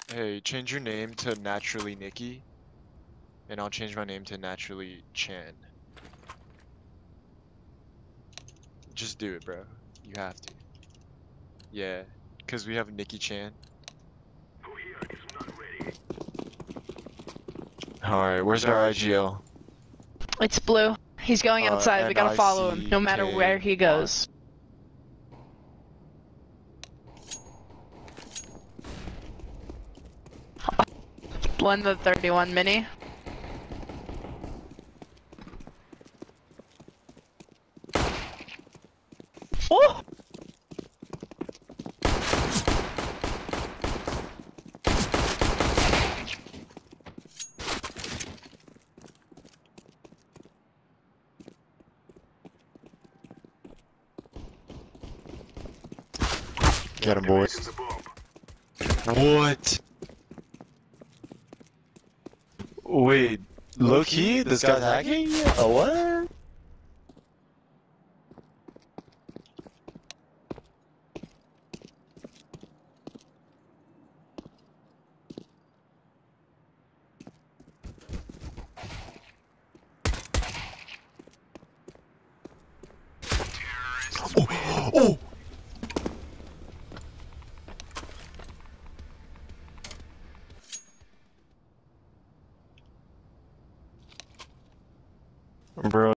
Hey, change your name to Naturally Nikki, and I'll change my name to Naturally Chan. Just do it, bro. You have to. Yeah, because we have Nikki Chan. Alright, where's our IGL? It's blue. He's going outside. We gotta follow him, no matter where he goes. Blend the 31 mini. Oh! Get him, boys. What? Wait, low key? This guy's hacking? What? Oh! Oh! Bro.